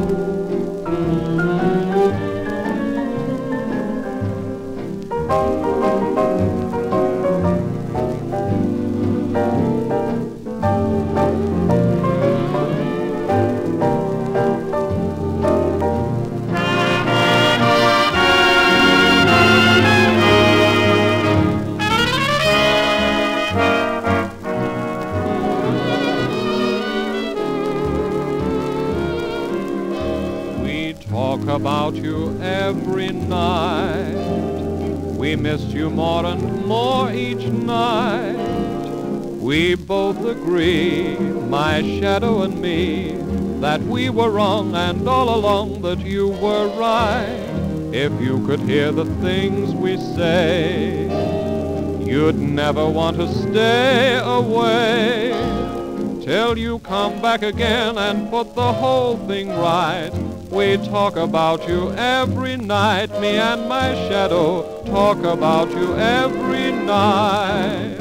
Talk about you every night. We missed you more and more each night. We both agree, my shadow and me, that we were wrong and all along that you were right. If you could hear the things we say, you'd never want to stay away till you come back again and put the whole thing right. We talk about you every night, me and my shadow talk about you every night.